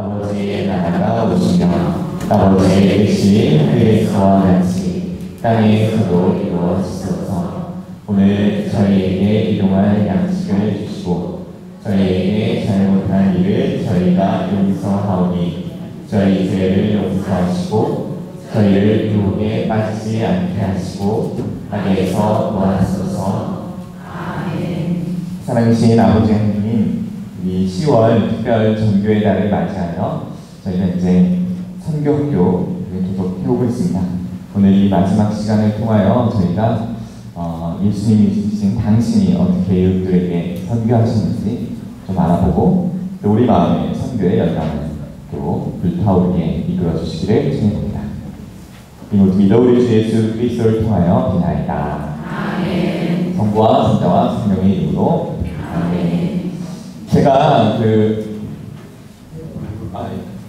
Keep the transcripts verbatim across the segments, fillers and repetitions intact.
아버지의 나라가 오시며 아버지의 뜻이 하늘에서와 같이 땅에서도 이루어지소서. 오늘 저희에게 일용할 양식을 주시고 저희에게 잘못한 일을 저희가 용서하오니 저희 죄를 용서하시고 저희를 유혹에 빠지지 않게 하시고 악에서 구하소서. 아멘. 사랑하신 아버지 하나님, 이 시월 특별 전교의 달을 맞이하여 저희가 이제 선교학교를 계속 해오고 있습니다. 오늘 이 마지막 시간을 통하여 저희가 어, 예수님이 주신 당신이 어떻게 이웃들에게 선교하셨는지 좀 알아보고 또 우리 마음의 선교의 열망을 또 불타오르게 이끌어 주시기를 청해봅니다. 이 모든 믿어 우리 주 예수 그리스도를 통하여 비나이다. 아멘. 성부와 성자와 성령의 이름으로 아멘. 제가 그 아,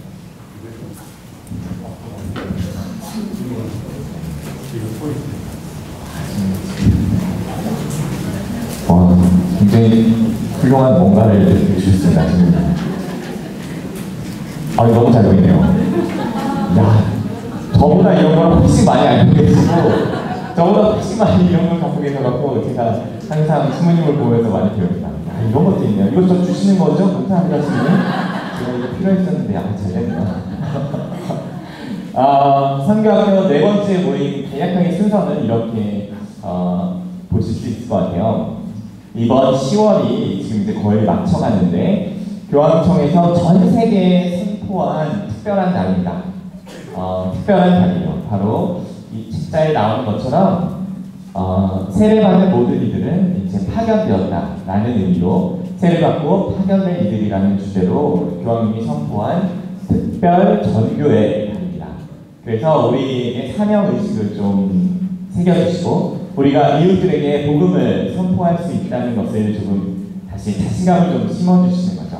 와, 굉장히 훌륭한 뭔가를 주셨습니다. 지금. 아, 너무 잘 보이네요. 야, 저보다 이런 걸 훨씬 많이 알고 계시고 저보다 훨씬 많이 이런 걸 갖고 계셔갖고 제가 항상 스무님을 보면서 많이 배웁니다. 야, 이런 것도 있네요. 이거 저 주시는 거죠? 감사합니다, 스무님. 제가 이거 필요했었는데 아, 잘됐네요. 아, 선교학교 네 번째 모임 간략하게 순서는 이렇게 어, 보실 수 있을 것 같아요. 이번 시월이 지금 이제 거의 맞춰가는데 교황청에서 전 세계에 선포한 특별한 날입니다. 어, 특별한 달이에요. 바로 이 책자에 나오는 것처럼 어, 세례받는 모든 이들은 이제 파견되었다라는 의미로 세례받고 파견된 이들이라는 주제로 교황님이 선포한 특별 전교회 달입니다. 그래서 우리에게 사명 의식을 좀 새겨주시고 우리가 이웃들에게 복음을 선포할 수 있다는 것을 조금 다시 자신감을 좀 심어주시는 거죠.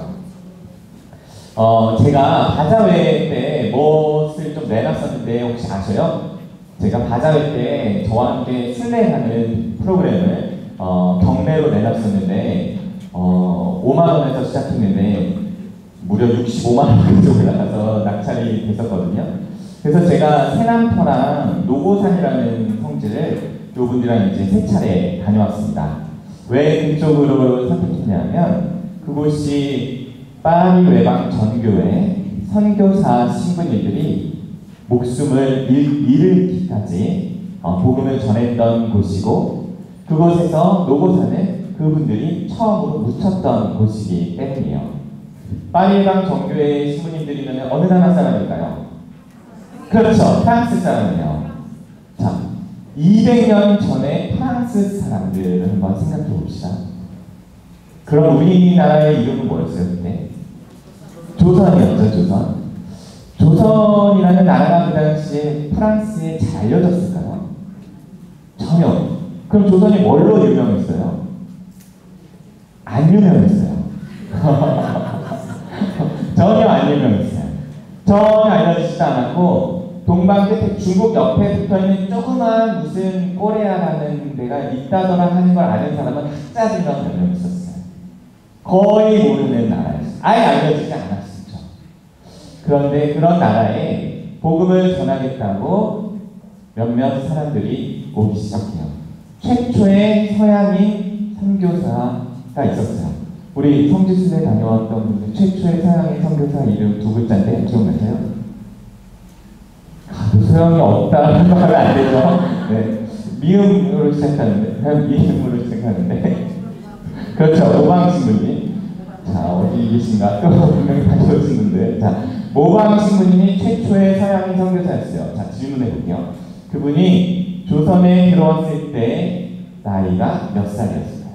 어, 제가 바자회 때 무엇을 좀 내놨었는데 혹시 아셔요? 제가 바자회 때 저와 함께 순례하는 프로그램을 어, 경매로 내놨었는데 어, 오만 원에서 시작했는데 무려 육십오만 원까지 올라가서 낙찰이 됐었거든요. 그래서 제가 세남터랑 노고산이라는 성지를 요분들이랑 이제 세 차례 다녀왔습니다. 왜 그쪽으로 선택했냐면 그곳이 파리 외방 전교회 선교사 신부님들이 목숨을 잃기까지 어, 복음을 전했던 곳이고 그곳에서 노고산은 그분들이 처음으로 묻혔던 곳이기 때문이에요. 파리 외방 전교회 신부님들이면 어느 나라 사람일까요? 그렇죠. 프랑스 사람이에요. 자, 이백 년 전에 프랑스 사람들을 한번 생각해 봅시다. 그럼 우리나라의 이름은 뭐였어요, 그때? 조선이었죠, 조선. 조선이라는 나라가 그 당시에 프랑스에 잘 알려졌을까요? 전혀. 그럼 조선이 뭘로 유명했어요? 안 유명했어요. 전혀 안 유명했어요. 전혀 알려지지도 않았고 동방 끝에 중국 옆에 붙어있는 조그만 무슨 꼬레아라는 데가 있다더라 하는 걸 아는 사람은 학자들만 몇 명 있었어요. 거의 모르는 나라였어요. 아예 알려지지 않았었죠. 그런데 그런 나라에 복음을 전하겠다고 몇몇 사람들이 오기 시작해요. 최초의 서양인 선교사가 있었어요. 우리 성지순례 다녀왔던 분들 최초의 서양인 선교사 이름 두 글자인데 기억나세요? 소용이 없다는 거 하면 안 되죠. 네. 미음으로 시작하는데, 그냥 미음으로 시작하는데. 그렇죠. 모방신부님. 자, 어디 계신가? 또 분명히 다녀오신 분들. 자, 모방신부님이 최초의 서양인 선교사였어요. 자, 질문해 볼게요. 그분이 조선에 들어왔을 때 나이가 몇 살이었을까요?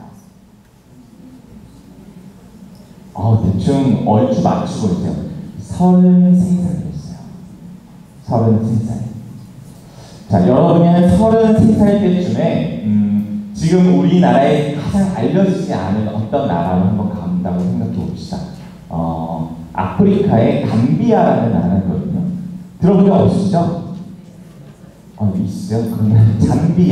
어, 대충 얼추 맞추고 있어요. 서른세 살이었어요. 서른세 살. 자, 여러분이 한 서른세 살 때쯤에 음, 지금 우리나라에 가장 알려지지 않은 어떤 나라로 한번 간다고 생각해 봅시다. 어, 아프리카의 감비아라는 나라거든요. 들어본 적 없으시죠? 어, 있어요? 그러면 잠비아.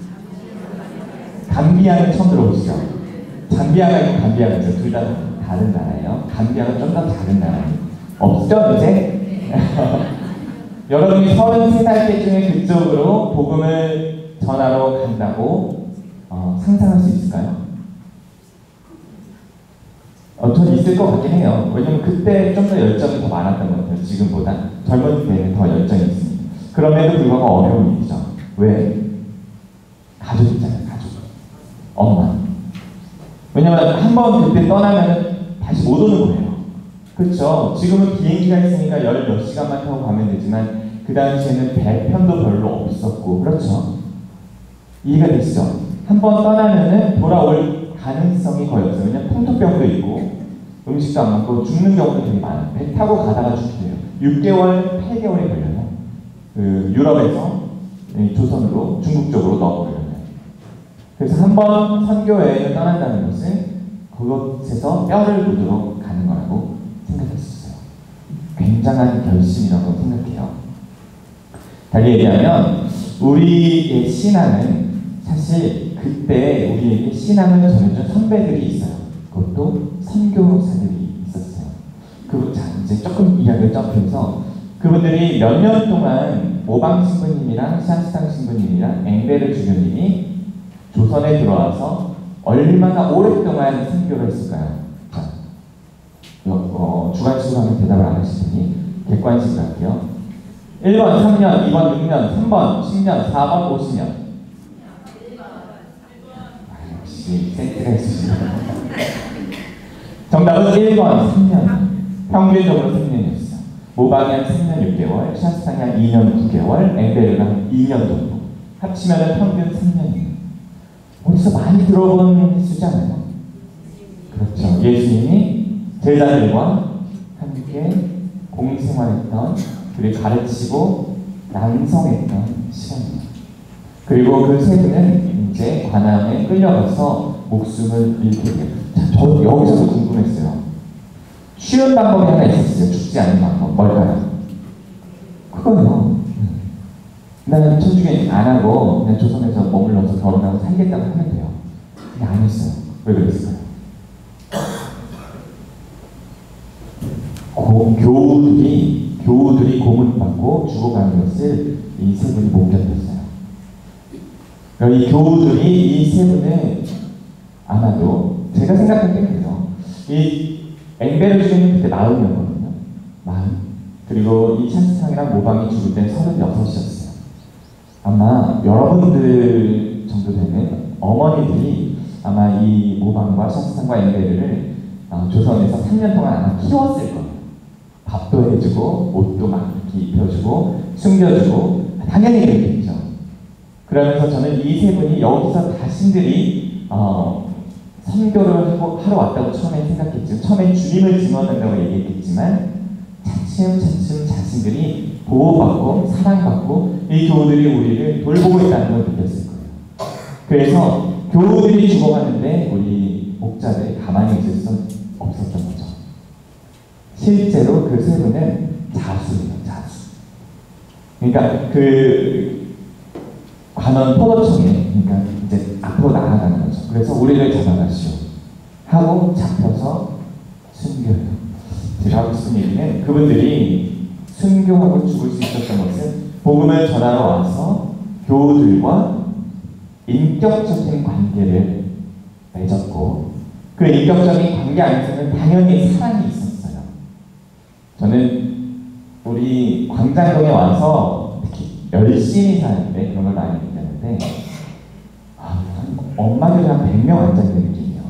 감비아는 처음 들어보시죠? 잠비아가 있고 감비아가 있어요. 둘 다 다른 나라예요. 감비아가 좀 더 다른 나라예요. 없죠 이제? 여러분이 서른세 살 때쯤에 그쪽으로 복음을 전하러 간다고 어, 상상할 수 있을까요? 어, 전 있을 것 같긴 해요. 왜냐면 그때 좀 더 열정이 더 많았던 것 같아요. 지금보다. 젊은 때는 더 열정이 있습니다. 그럼에도 불구하고 어려운 일이죠. 왜? 가족 있잖아요, 가족. 엄마. 왜냐면 한 번 그때 떠나면 다시 못 오는 거예요. 그렇죠? 지금은 비행기가 있으니까 열 몇 시간만 타고 가면 되지만 그 당시에는 배편도 별로 없었고, 그렇죠? 이해가 되시죠? 한 번 떠나면은 돌아올 가능성이 거의 없어요. 왜냐면 풍토병도 있고 음식도 안 먹고 죽는 경우도 되게 많아요. 배 타고 가다가 죽게 돼요. 육 개월, 팔 개월이 걸려요. 그 유럽에서 조선으로 중국 쪽으로 넘어가려면. 그래서 한 번 선교 여행을 떠난다는 것은 그곳에서 뼈를 묻으러 가는 거라고 생각했었어요. 굉장한 결심이라고 생각해요. 달리 얘기하면 우리의 신앙은 사실 그때 우리에게 신앙을 전해준 선배들이 있어요. 그것도 선교사들이 있었어요. 그, 자, 이제 조금 이야기를 점프해서 그분들이 몇 년 동안 모방 신부님이랑 샤스탕 신부님이랑 앵베르 주교님이 조선에 들어와서 얼마나 오랫동안 선교를 했을까요? 자, 어, 주관식으로 하면 대답을 안 하시더니 객관식으로 할게요. 일 번 삼 년, 이 번 육 년, 삼 번 십 년, 사 번 오십 년. 아, 역시 센스가 있으시네요. 정답은 일 번 삼 년. 평균적으로 삼 년이었어요. 모방이 한 삼 년 육 개월, 샤스탕이 한 이 년 구 개월, 앵베르가 한 이 년 정도. 합치면 평균 삼 년이에요. 어디서 많이 들어본 횟수잖아요. 그렇죠. 예수님이 제자들과 함께 공생활했던, 그리고 가르치고 낭송했던 시간입니다. 그리고 그 세 분은 이제 관함에 끌려가서 목숨을 잃게 돼요. 자, 저 여기서도 궁금했어요. 쉬운 방법이 하나 있었어요. 죽지 않는 방법. 뭘까요? 그거요. 나는 천주교 안 하고 그냥 조선에서 머물러서 결혼하고 살겠다고 하면 돼요. 근데 안 했어요. 왜 그랬을까요? 고, 교우들이 교우들이 고문받고 죽어가는 것을 이 세 분이 못 견뎠어요. 그러니까 이 교우들이 이 세 분은 아마도 제가 생각할 때 그래요. 이 앵베르 주교님 그때 마흔이었거든요. 마흔. 그리고 이 샤스탕이랑 모방이 죽을 땐 서른여섯이었어요. 아마 여러분들 정도 되는 어머니들이 아마 이 모방과 샤스탕과 앵베르를 어, 조선에서 삼 년 동안 아마 키웠을 거예요. 밥도 해주고 옷도 막 이렇게 입혀주고 숨겨주고 당연히 그랬겠죠. 그러면서 저는 이 세 분이 여기서 자신들이 어, 선교를 하러 왔다고 처음에 생각했지만, 처음에 주님을 증언한다고 얘기했겠지만 차츰차츰 자신들이 보호받고 사랑받고 이 교우들이 우리를 돌보고 있다는 걸 느꼈을 거예요. 그래서 교우들이 죽어가는데 우리 목자들이 가만히 있을 수 없었던 거죠. 실제로 그 세 분은 자수예요, 자수. 그러니까 그 관원 포도청에, 그러니까 이제 앞으로 나아가는 거죠. 그래서 우리를 잡아가시오 하고 잡혀서 순교해요. 제가 하고 싶은 얘기는 그분들이 순교하고 죽을 수 있었던 것은 복음을 전하러 와서 교우들과 인격적인 관계를 맺었고, 그 인격적인 관계 안에서는 당연히 사랑이 있었어요. 저는 우리 광장동에 와서 특히 열심히 사는데 그런 걸 많이 느꼈는데, 아, 엄마들이 한 백 명 앉아있는 느낌이에요.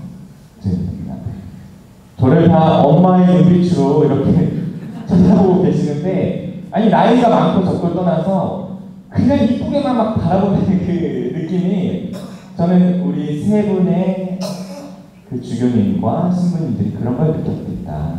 저를 다 엄마의 눈빛으로 이렇게 쳐다보고 계시는데, 아니 나이가 많고 적고 떠나서 그냥 이쁘게만 막 바라보는 그 느낌이, 저는 우리 세 분의 그 주교님과 신부님들이 그런 걸 느꼈겠다.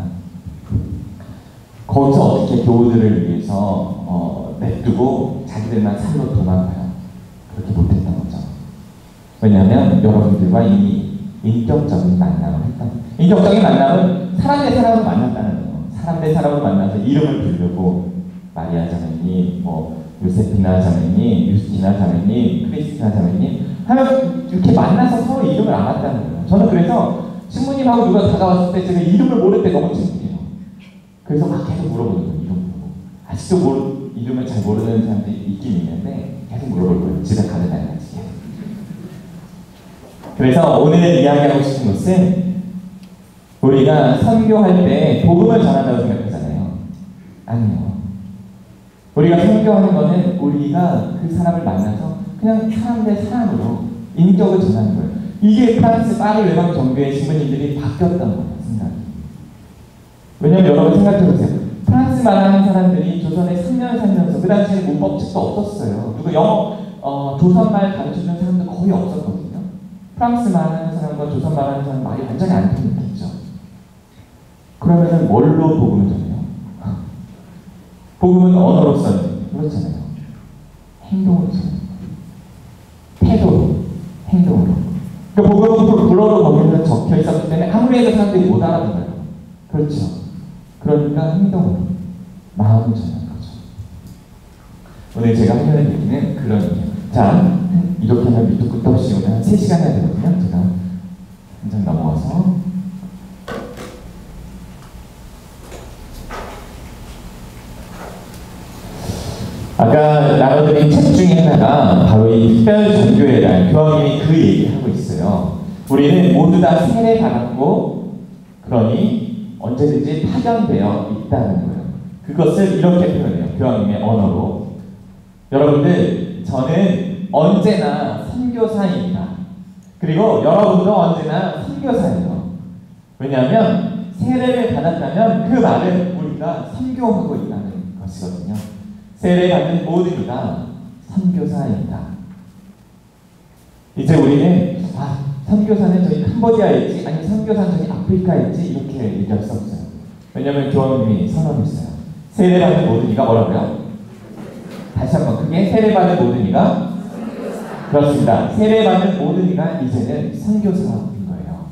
거기서 어떻게 교우들을 위해서 어, 냅두고 자기들만 살로 도망가요. 그렇게 못했던 거죠. 왜냐하면 여러분들과 이미 인격적인 만남을 했던, 인격적인 만남은 사람 대 사람을 만났다는 거예요. 사람 대 사람을 만나서 이름을 부르고, 마리아 자매님, 뭐 요세피나 자매님, 유스티나 자매님, 크리스티나 자매님 하면 이렇게 만나서 서로 이름을 알았다는 거예요. 저는 그래서 신부님하고 누가 다가왔을 때 제가 이름을 모를 때 너무 창피해요. 그래서 막 계속 물어보는 거예요. 이름 보고. 아직도 모르, 이름을 잘 모르는 사람들이 있긴 있는데 계속 물어볼 거예요. 집에 가는 날까지. 그래서 오늘 이야기하고 싶은 것은 우리가 선교할 때 복음을 전한다고 생각하잖아요. 아니요. 우리가 선교하는 거는 우리가 그 사람을 만나서 그냥 사람 대 사람으로 인격을 전하는 거예요. 이게 프랑스 파리 외방 정교회 신부님들이 바뀌었던 거예요. 생각이. 왜냐면 여러분 생각해보세요. 프랑스 말하는 사람들이 조선에 삼 년 살면서 그 당시에는 문법책도 없었어요. 누가 영어, 어, 조선말 가르쳐주는 사람도 거의 없었거든요. 프랑스 말하는 사람과 조선 말하는 사람 말이 완전히 안 통했겠죠. 그러면은 뭘로 복음을 전해요? 복음은 언어로서는 그렇잖아요. 행동으로 전해요. 태도로, 행동으로. 그러니까 복음은 불어로 거기서 적혀 있었기 때문에 아무리 해도 사람들이 못 알아들어요. 그렇죠. 그러니까 행동으로, 마음을 전하는 거죠. 오늘 제가 하려는 얘기는 그런 얘기예요. 자, 이렇게 하면 밑도 끝도 없이 오늘 한 세 시간 해야 되거든요. 제가 한 장 넘어가서 아까 나눠드린 책 중에 하나가 바로 이 특별 전교회 날 교황님이 그 얘기를 하고 있어요. 우리는 모두 다 세례 받았고 그러니 언제든지 파견되어 있다는 거예요. 그것을 이렇게 표현해요. 교황님의 언어로. 여러분들, 저는 언제나 선교사입니다. 그리고 여러분도 언제나 선교사예요. 왜냐하면 세례를 받았다면 그 말은 우리가 선교하고 있다는 것이거든요. 세례받는 모든 이가 선교사입니다. 이제 우리는 아, 선교사는 저희 캄보디아에 있지 아니면 선교사는 저희 아프리카에 있지 이렇게 얘기할 수 없어요. 왜냐하면 교황님이 선언했어요. 세례받는 모든 이가 뭐라고요? 다시 한번 크게 세례받는 모든 이가 그렇습니다. 세례받는 모든 이가 이제는 선교사인 거예요.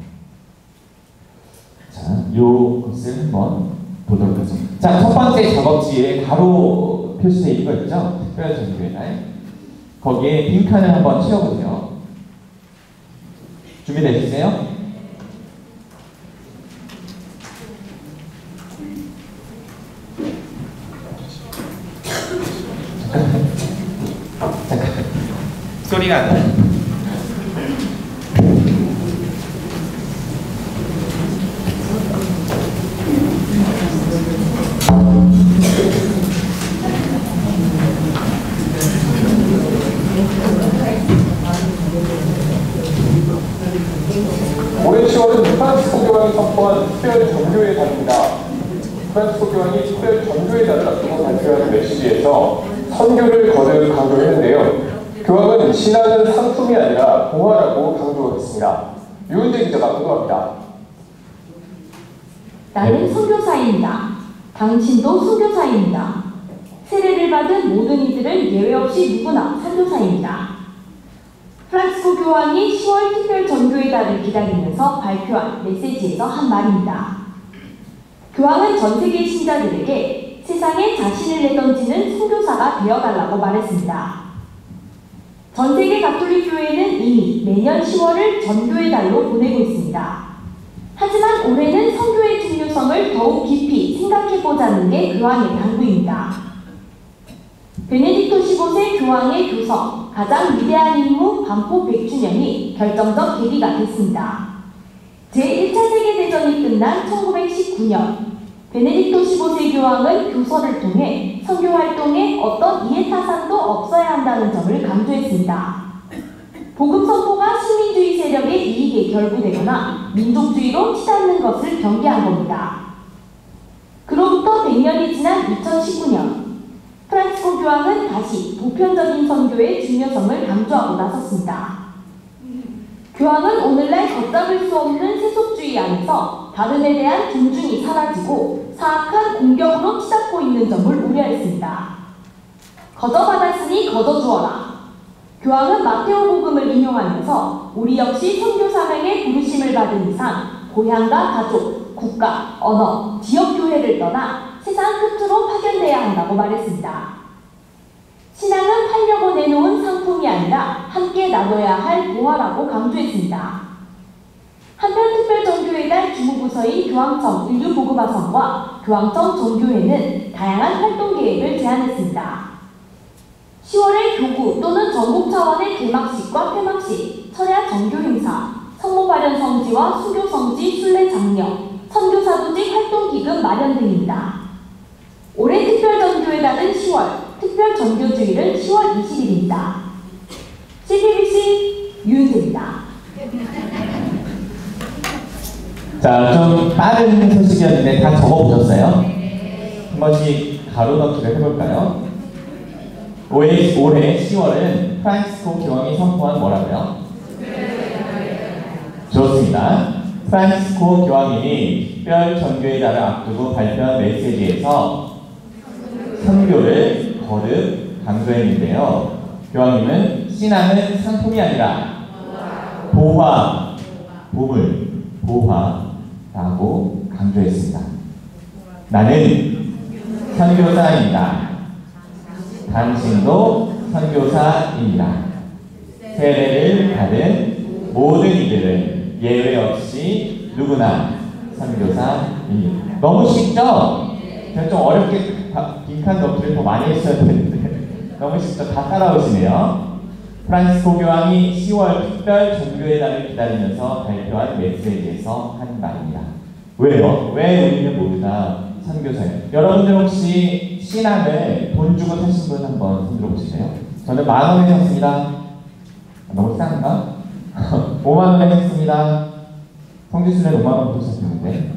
자, 요것을 한번 보도록 하죠. 자, 첫 번째 작업지에 가로 표시되어 있는 거 있죠? 특별 전교회 날. 거기에 빈칸을 한번 채워보세요. 준비되셨어요? 잠깐만. 잠깐. 소리가 안 나요. 올해 시월은 프랑시스코 교황이 선포한 특별 전교회 달입니다. 프랑시스코 교황이 특별 전교회 달을 앞두고 발표한 메시지에서 선교를 거듭 강조했는데요. 교황은 신앙은 상품이 아니라 공화라고 강조했습니다. 유은재 기자가 보도합니다. 나는 선교사입니다. 당신도 선교사입니다. 세례를 받은 모든 이들은 예외 없이 누구나 선교사입니다. 프랑시스코 교황이 시월 특별 전교회 달을 기다리면서 발표한 메시지에서 한 말입니다. 교황은 전 세계 신자들에게 세상에 자신을 내던지는 선교사가 되어달라고 말했습니다. 전 세계 가톨릭 교회는 이미 매년 시월을 전교회 달로 보내고 있습니다. 하지만 올해는 선교의 중요성을 더욱 깊이 생각해보자는 게 교황의 당부입니다. 베네딕토 십오 세 교황의 교서 가장 위대한 임무 반포 백 주년이 결정적 계기가 됐습니다. 제일 차 세계대전이 끝난 천구백십구 년 베네딕토 십오 세 교황은 교서를 통해 선교활동에 어떤 이해타산도 없어야 한다는 점을 강조했습니다. 복음 선포가 식민주의 세력의 이익에 결부되거나 민족주의로 치닫는 것을 경계한 겁니다. 그로부터 백 년이 지난 이천십구 년 프랑시스코 교황은 다시 보편적인 선교의 중요성을 강조하고 나섰습니다. 교황은 오늘날 걷잡을 수 없는 세속주의 안에서 다른에 대한 존중이 사라지고 사악한 공격으로 치닫고 있는 점을 우려했습니다. 거저받았으니 거저주어라. 교황은 마테오 복음을 인용하면서 우리 역시 선교 사명에 부르심을 받은 이상 고향과 가족, 국가, 언어, 지역 교회를 떠나 세상 끝으로 파견돼야 한다고 말했습니다. 신앙은 팔려고 내놓은 상품이 아니라 함께 나눠야 할 보화라고 강조했습니다. 한편 특별정교회단 주무부서인 교황청 인류보급화성과 교황청 정교회는 다양한 활동 계획을 제안했습니다. 시월에 교구 또는 전국 차원의 개막식과 폐막식, 철야 정교 행사, 성모 발현 성지와 수교 성지 순례 장려, 선교사도직 활동 기금 마련 등입니다. 올해 특별정교회단은 시월, 특별정교주일은 시월 이십일입니다. 씨티비씨 유은재입니다. 자, 좀 빠른 소식이었는데 다 적어보셨어요? 한 번씩 가로 넣기를 해볼까요? 올해, 올해 시월은 프란치스코 교황이 선포한 뭐라고요? 좋습니다. 프란치스코 교황님이 특별 정교의 날을 앞두고 발표한 메시지에서 선교를 거듭 강조했는데요. 교황님은 신앙은 상품이 아니라 보화, 보물, 보화라고 강조했습니다. 나는 선교사입니다. 당신도 선교사입니다. 세례를 받은 모든 이들은 예외 없이 누구나 선교사입니다. 너무 쉽죠? 제가 좀 어렵게 빈칸 넣기를 더 많이 했어야 되는데 너무 쉽죠? 다 따라오시네요. 프란치스코 교황이 시월 특별 정교의 날을 기다리면서 발표한 메시지에서 한 말입니다. 왜요? 왜 우리는 모두 다 선교사예요? 여러분들 혹시 신앙을 돈 주고 사신 분 한번 손 들어보실래요? 저는 만 원에 샀습니다. 너무 싼가? 오만 원에 샀습니다. 성지순례 오만 원 보셨는데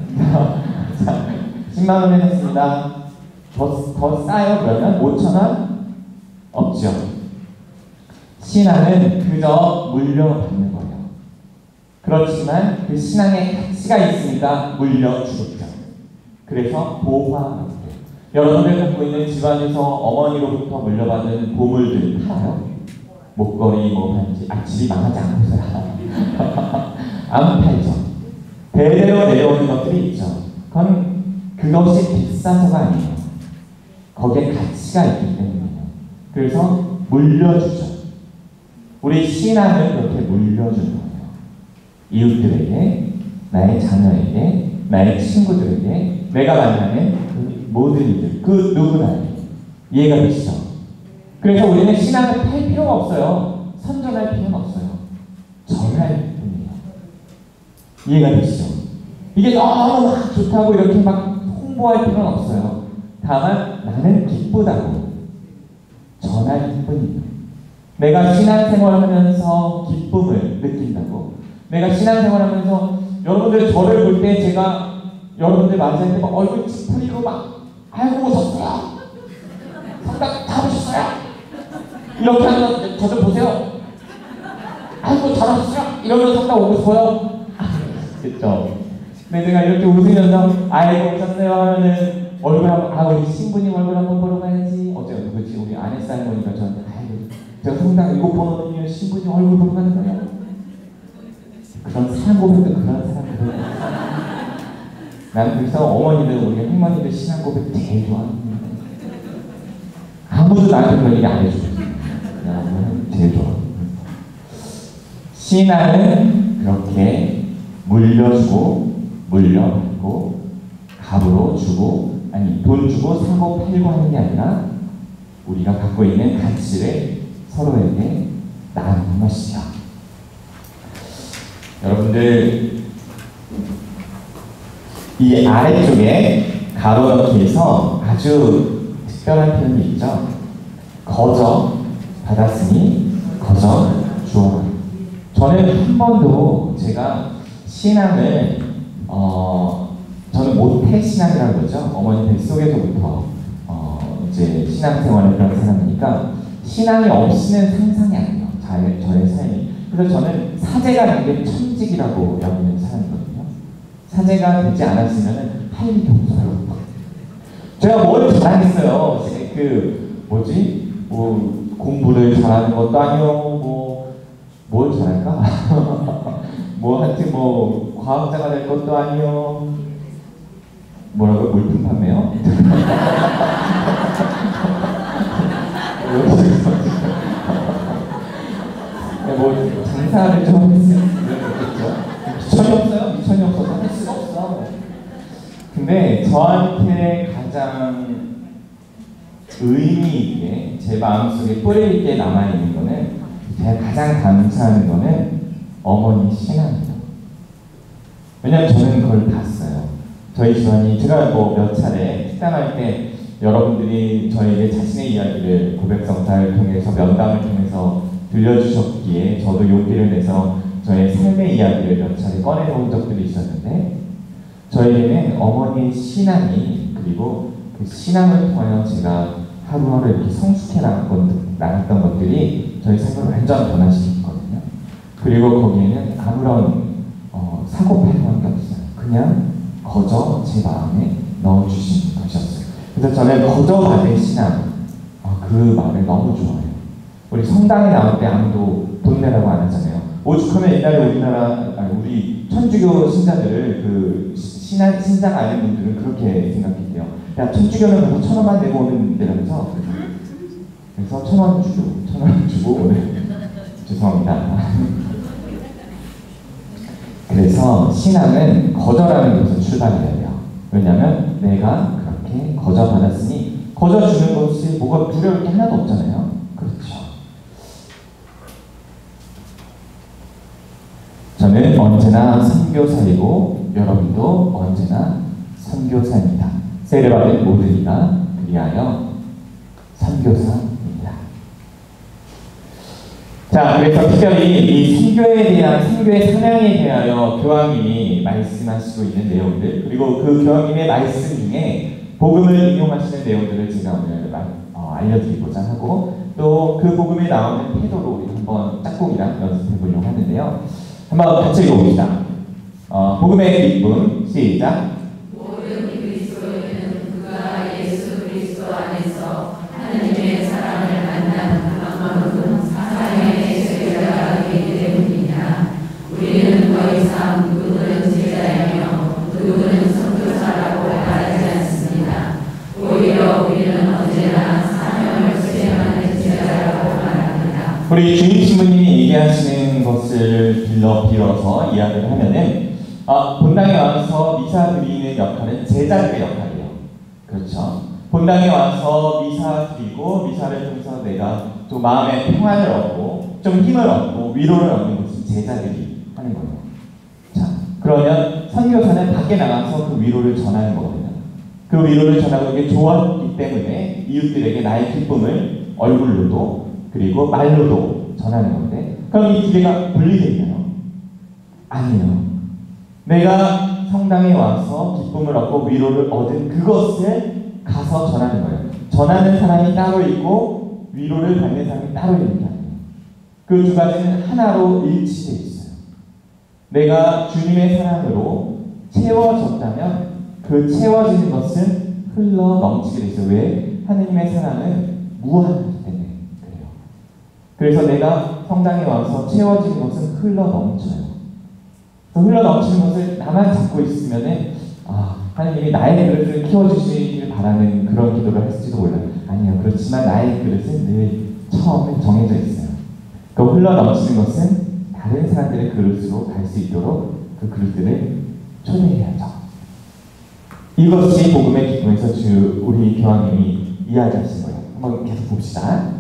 십만 원에 샀습니다. 더, 더 싸요? 그러면 오천 원? 없죠. 신앙은 그저 물려받는 거예요. 그렇지만 그 신앙의 가치가 있으니까 물려주겠죠. 그래서 보화라고 해요. 여러분들 갖고 있는 집안에서 어머니로부터 물려받은 보물들 팔아요? 목걸이, 뭐 반지, 아 집이 망하지 않고서야 안 팔죠. 대대로 내려오는 것들이 있죠. 그건 그것이 비싸서가 아니에요. 거기에 가치가 있기 때문이에요. 그래서 물려주죠. 우리 신앙을 그렇게 물려주는 거예요. 이웃들에게, 나의 자녀에게, 나의 친구들에게, 내가 만나는 그 모든 이들, 그 누구나에게 이해가 되시죠? 그래서 우리는 신앙을 팔 필요가 없어요. 선전할 필요는 없어요. 전할 뿐이에요. 이해가 되시죠? 이게 너무 막 좋다고 이렇게 막 홍보할 필요는 없어요. 다만 나는 기쁘다고 전할 뿐입니다. 내가 신앙생활을 하면서 기쁨을 느낀다고. 내가 신앙생활을 하면서 여러분들 저를 볼 때 제가 여러분들 맞이할 때 막 얼굴 찌푸리고 막 아이고 오셨어요. 성당 잡으셨어요. 이렇게 하면 저 좀 보세요. 아이고 잘하셨어요. 이러면 성당 오고 싶어요. 그렇죠. 근데 제가 이렇게 웃으면서 아이고 오셨어요 하면은 얼굴 한번 아 우리 신부님 얼굴 한번 보러 가야지. 어제 누구지 우리 아내 사모니까 저한테 아이고 제가 성당 일곱 번 오면 신부님 얼굴 보러 가는 거예요. 그런 사람 고백도 그런 사람들. 난 그래서 어머니들 우리 할머니들 신앙 고백 제일 좋아합니다. 아무도 나한테 그런 얘기 안 해주고 나는 제일 좋아. 신앙은 그렇게 물려주고 물려받고 값으로 주고 아니 돈 주고 사고 팔고 하는 게 아니라 우리가 갖고 있는 가치를 서로에게 나누는 것이죠. 여러분들 이 아래쪽에 가로 넣기에서 아주 특별한 표현이 있죠. 거저 받았으니 거저 주어라. 저는 한 번도 제가 신앙을 어 저는 모태 신앙이라고 그러죠. 어머니 뱃속에서부터 어 이제 신앙생활을 그런 사람이니까 신앙이 없이는 상상이 안 돼요. 저의, 저의 삶이. 그래서 저는 사제가 되게 천직이라고 여기는 사람이거든요. 사제가 되지 않았으면 할 일이 없어요. 제가 뭘 잘하겠어요. 그 뭐지? 뭐 공부를 잘하는 것도 아니요. 뭐 뭘 잘할까? 뭐 하여튼 뭐 과학자가 될 것도 아니요. 뭐라고 물품 판매요? 뭐 장사를 좀 했으면 좋겠죠. 전혀 없어요. 근데 저한테 가장 의미 있게 제 마음속에 뿌리 있게 남아있는 거는 제가 가장 감사하는 거는 어머니 신앙이에요. 왜냐면 저는 그걸 봤어요. 저희 집안이 제가 뭐 몇 차례 식당할 때 여러분들이 저에게 자신의 이야기를 고백성사를 통해서 면담을 통해서 들려주셨기에 저도 용기를 내서 저의 삶의 이야기를 몇 차례 꺼내놓은 적들이 있었는데 저에게는 어머니의 신앙이 그리고 그 신앙을 통하여 제가 하루하루 이렇게 성숙해 나갔던, 나갔던 것들이 저희 삶을 완전 변화시켰거든요. 그리고 거기에는 아무런 어, 사고팔이한 게 없어요. 그냥 거저 제 마음에 넣어주신 것이었어요. 그래서 저는 거저 받은 신앙, 어, 그 말을 너무 좋아해요. 우리 성당에 나올 때 아무도 돈 내라고 안 하잖아요. 오죽하면 옛날에 우리나라, 아니, 우리 천주교 신자들을 그 신앙, 신장 아는 분들은 그렇게 생각했대요. 야, 천주교는 가서 천 원만 내고 오는 데라면서. 그래서 천 원 주고, 천 원 주고 오늘. 죄송합니다. 그래서 신앙은 거절하는 것에서 출발해야 돼요. 왜냐하면 내가 그렇게 거절받았으니 거절 주는 것이 뭐가 두려울 게 하나도 없잖아요. 그렇죠. 저는 언제나 선교사이고 여러분도 언제나 선교사입니다. 세례 받은 모든 이가 그리하여 선교사입니다. 자, 그래서 특별히 이 선교에 대한 선교의 사명에 대하여 교황님이 말씀하시고 있는 내용들 그리고 그 교황님의 말씀 중에 복음을 인용하시는 내용들을 제가 오늘 어, 알려드리고자 하고 또 그 복음에 나오는 태도로 한번 짝꿍이랑 연습해 보려고 하는데요. 한번 같이 읽어봅시다. 어, 복음의 기쁨 시작. 모든 그리스도인은 그가 예수 그리스도 안에서 하나님의 사랑을 만난 그만큼 사랑의 제자가 되기 때문이냐. 우리는 더 이상 누구는 제자이며 누구는 선교사라고 말하지 않습니다. 오히려 우리는 언제나 사명을 수행하는 제자라고 말합니다. 우리 주임 신부님이 얘기하시는 것을 빌어 빌어서 이야기를 하면은 아, 본당에 와서 미사 드리는 역할은 제자들의 역할이에요. 그렇죠. 본당에 와서 미사 드리고 미사를 통해서 내가 좀 마음의 평안을 얻고 좀 힘을 얻고 위로를 얻는 것은 제자들이 하는 거예요. 자, 그러면 선교사는 밖에 나가서 그 위로를 전하는 거거든요. 그 위로를 전하고 이게 좋았기 때문에 이웃들에게 나의 기쁨을 얼굴로도 그리고 말로도 전하는 건데 그럼 이 두 개가 분리되어 있나요? 아니에요. 내가 성당에 와서 기쁨을 얻고 위로를 얻은 그것을 가서 전하는 거예요. 전하는 사람이 따로 있고 위로를 받는 사람이 따로 있는 게 아니에요. 그 두 가지는 하나로 일치되어 있어요. 내가 주님의 사랑으로 채워졌다면 그 채워지는 것은 흘러 넘치게 되어 있어요. 왜? 하느님의 사랑은 무한하기 때문에 그래요. 그래서 내가 성당에 와서 채워지는 것은 흘러 넘쳐요. 흘러 넘치는 것을 나만 잡고 있으면은 아, 하나님이 나의 그릇을 키워주시길 바라는 그런 기도를 했을지도 몰라요. 아니요. 그렇지만 나의 그릇은 늘 처음에 정해져 있어요. 그 흘러 넘치는 것은 다른 사람들의 그릇으로 갈 수 있도록 그 그릇들을 초대해야죠. 이것이 복음의 기쁨에서 주 우리 교황님이 이야기하신 거예요. 한번 계속 봅시다.